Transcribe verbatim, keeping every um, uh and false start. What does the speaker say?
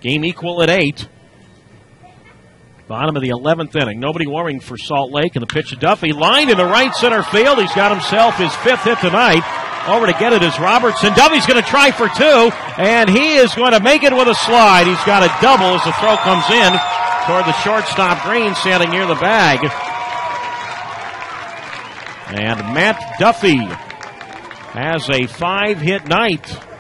Game equal at eight. Bottom of the eleventh inning. Nobody worrying for Salt Lake. And the pitch to Duffy. Lined in the right center field. He's got himself his fifth hit tonight. Over to get it is Robertson. Duffy's going to try for two. And he is going to make it with a slide. He's got a double as the throw comes in toward the shortstop Green, standing near the bag. And Matt Duffy has a five-hit night.